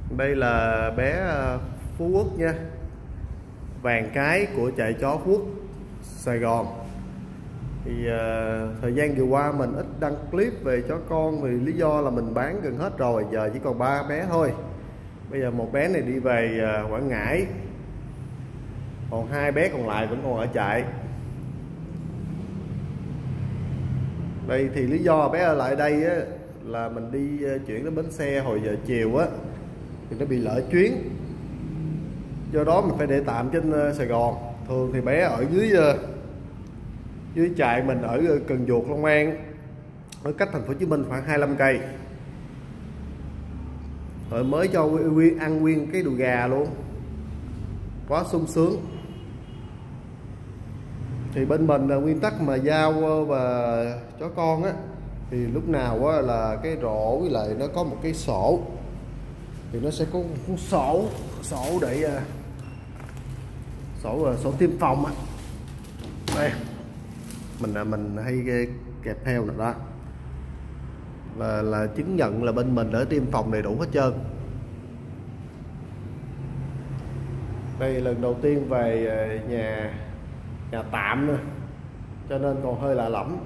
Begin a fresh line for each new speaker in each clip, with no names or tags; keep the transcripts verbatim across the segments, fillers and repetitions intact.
Đây là bé Phú Quốc nha, vàng cái của chạy chó Phú Quốc Sài Gòn. Thì uh, thời gian vừa qua mình ít đăng clip về chó con vì lý do là mình bán gần hết rồi, giờ chỉ còn ba bé thôi. Bây giờ một bé này đi về uh, Quảng Ngãi, còn hai bé còn lại vẫn còn ở trại. Đây thì lý do bé ở lại đây á, là mình đi uh, chuyển đến bến xe hồi giờ chiều á thì nó bị lỡ chuyến, do đó mình phải để tạm trên uh, Sài Gòn. Thường thì bé ở dưới uh, dưới trại mình ở Cần Duộc, Long An, ở cách thành phố Hồ Chí Minh khoảng hai mươi lăm cây. Rồi mới cho Nguyên ăn nguyên cái đùi gà luôn, quá sung sướng. Thì bên mình là nguyên tắc mà giao và chó con á thì lúc nào á là cái rổ với lại nó có một cái sổ, thì nó sẽ có một cuốn sổ sổ để sổ sổ tiêm phòng á. Đây mình mình hay kẹp theo nữa đó, là là chứng nhận là bên mình đã tiêm phòng đầy đủ hết trơn. Đây lần đầu tiên về nhà nhà tạm nữa cho nên còn hơi lạ lẫm.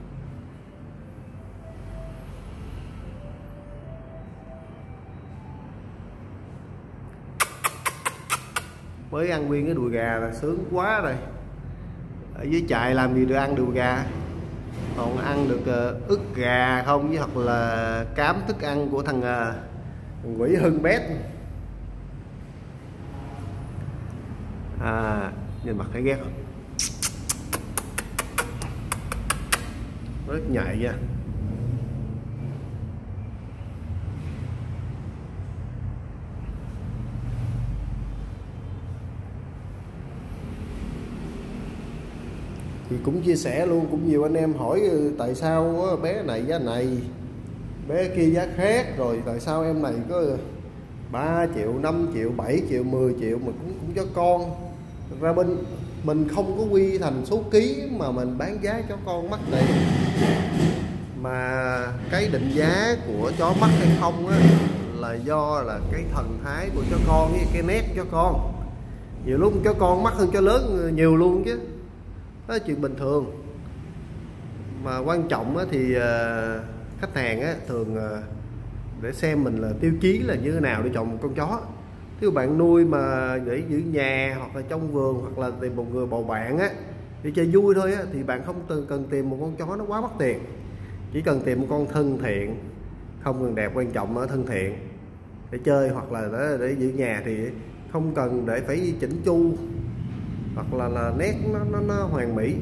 Mới ăn nguyên cái đùi gà là sướng quá rồi. Ở dưới trại làm gì được ăn đùi gà, còn ăn được uh, ức gà không, với hoặc là cám thức ăn của thằng uh, Quỷ Hưng Bét. À, nhìn mặt thấy ghét không? Rất nhạy nha. Thì cũng chia sẻ luôn, cũng nhiều anh em hỏi tại sao bé này giá này, bé kia giá khác, rồi tại sao em này có ba triệu, năm triệu, bảy triệu, mười triệu mà cũng cũng cho con. Thực ra bên mình không có quy thành số ký mà mình bán giá cho con mắc này, mà cái định giá của chó mắc hay không á là do là cái thần thái của chó con với cái nét của chó con. Nhiều lúc chó con mắc hơn chó lớn nhiều luôn chứ, đó là chuyện bình thường. Mà quan trọng á thì uh, khách hàng á thường uh, để xem mình là tiêu chí là như thế nào để chọn một con chó. Nếu bạn nuôi mà để giữ nhà hoặc là trong vườn, hoặc là tìm một người bầu bạn á để chơi vui thôi á, thì bạn không cần tìm một con chó nó quá mắc tiền. Chỉ cần tìm một con thân thiện, không cần đẹp, quan trọng ở thân thiện để chơi hoặc là để, để giữ nhà, thì không cần để phải chỉnh chu hoặc là là nét nó nó, nó hoàn mỹ.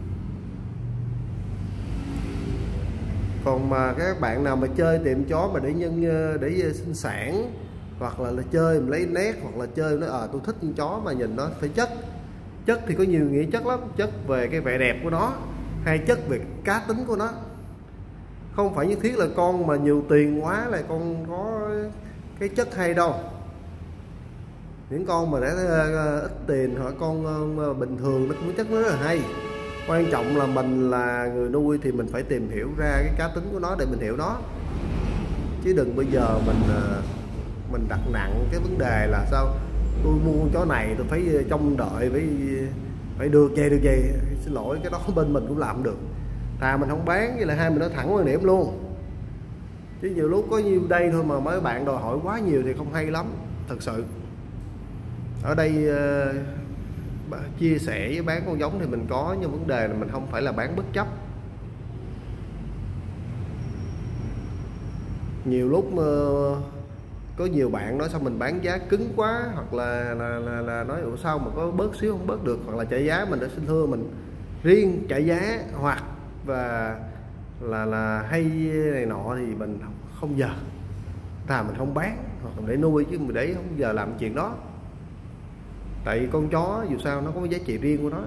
Còn mà các bạn nào mà chơi tiệm chó mà để nhân để sinh sản, hoặc là, là chơi mình lấy nét, hoặc là chơi nó ờ à, tôi thích con chó mà nhìn nó phải chất. Chất thì có nhiều nghĩa chất lắm, chất về cái vẻ đẹp của nó, hay chất về cá tính của nó. Không phải nhất thiết là con mà nhiều tiền quá là con có cái chất hay đâu. Những con mà đã ít tiền hoặc con bình thường nó cũng có chất nó rất là hay. Quan trọng là mình là người nuôi thì mình phải tìm hiểu ra cái cá tính của nó để mình hiểu nó, chứ đừng bây giờ mình mình đặt nặng cái vấn đề là sao tôi mua con chó này tôi phải trông đợi phải phải được vậy được vậy. Xin lỗi, cái đó bên mình cũng làm được. Thà mình không bán, với lại hai mình nói thẳng quan điểm luôn, chứ nhiều lúc có nhiêu đây thôi mà mấy bạn đòi hỏi quá nhiều thì không hay lắm thật sự. Ở đây uh, chia sẻ với bán con giống thì mình có, nhưng vấn đề là mình không phải là bán bất chấp. Nhiều lúc uh, có nhiều bạn nói sao mình bán giá cứng quá, hoặc là là, là, là nói ủa sao mà có bớt xíu không bớt được, hoặc là chạy giá. Mình đã xin thưa mình riêng chạy giá hoặc và là là hay này nọ thì mình không giờ, thà mình không bán hoặc là để nuôi, chứ mình để không giờ làm chuyện đó. Tại vì con chó dù sao nó có giá trị riêng của nó.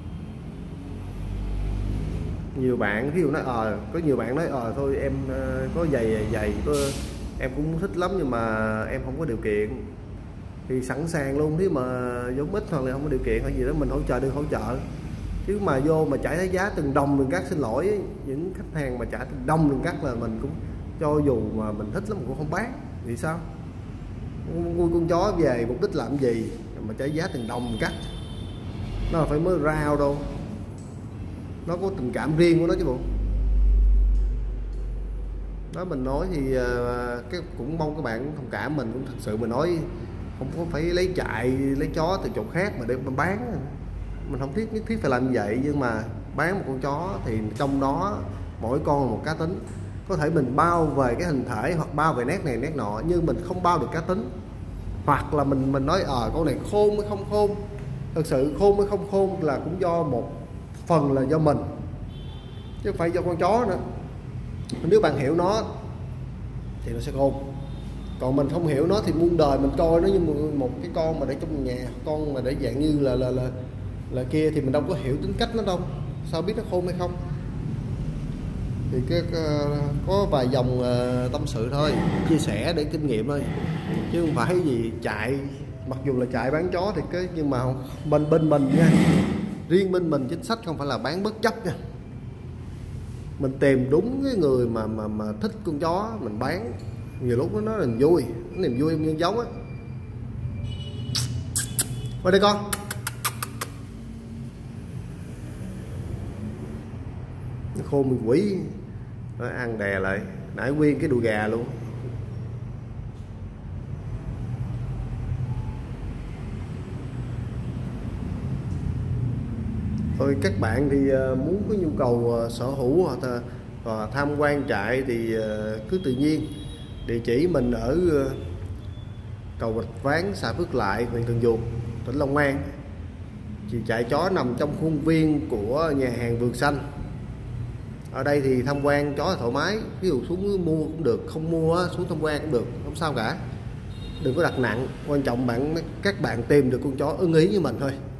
Nhiều bạn ví dụ nói ờ à, có nhiều bạn nói ờ à, thôi em uh, có giày giày tôi em cũng thích lắm nhưng mà em không có điều kiện, thì sẵn sàng luôn. Nếu mà giống ít hoặc là không có điều kiện hay gì đó mình hỗ trợ, được hỗ trợ. Chứ mà vô mà trả thấy giá từng đồng từng cắt, xin lỗi những khách hàng mà trả từng đồng từng cắt là mình cũng cho dù mà mình thích lắm mình cũng không bán. Vì sao? nuôi con chó về mục đích làm gì mà trả giá tiền đồng cắt, nó phải mới rao đâu, nó có tình cảm riêng của nó chứ bộ. Đó mình nói thì cái cũng mong các bạn thông cảm, mình cũng thật sự mình nói không có phải lấy chạy lấy chó từ chỗ khác mà để bán, mình không thiết nhất thiết phải làm như vậy. Nhưng mà bán một con chó thì trong đó mỗi con là một cá tính, có thể mình bao về cái hình thể hoặc bao về nét này nét nọ, nhưng mình không bao được cá tính. Hoặc là mình mình nói ờ à, con này khôn hay không khôn, thật sự khôn hay không khôn là cũng do một phần là do mình chứ không phải do con chó nữa. Nếu bạn hiểu nó thì nó sẽ khôn, còn mình không hiểu nó thì muôn đời mình coi nó như một cái con mà để trong nhà, con mà để dạng như là là là là kia thì mình đâu có hiểu tính cách nó đâu, sao biết nó khôn hay không. Thì cái, cái có vài dòng uh, tâm sự thôi, chia sẻ để kinh nghiệm thôi, chứ không phải gì chạy. Mặc dù là chạy bán chó thì cái nhưng mà bên bên mình nha, riêng bên mình chính sách không phải là bán bất chấp nha. Mình tìm đúng cái người mà mà mà thích con chó mình bán, nhiều lúc nó là vui, nó niềm vui nhân giống á. Qua đây con. Nó khôn mình quỷ, nó ăn đè lại, nãy nguyên cái đùi gà luôn. Thôi các bạn thì muốn có nhu cầu sở hữu hoặc là tham quan trại thì cứ tự nhiên. Địa chỉ mình ở cầu Bạch Ván, xã Phước Lại, huyện Cần Duộc, tỉnh Long An. Thì trại chó nằm trong khuôn viên của nhà hàng Vườn Xanh. Ở đây thì tham quan chó thoải mái, ví dụ xuống mua cũng được, không mua xuống tham quan cũng được, không sao cả. Đừng có đặt nặng, quan trọng bạn các bạn tìm được con chó ưng ý với mình thôi.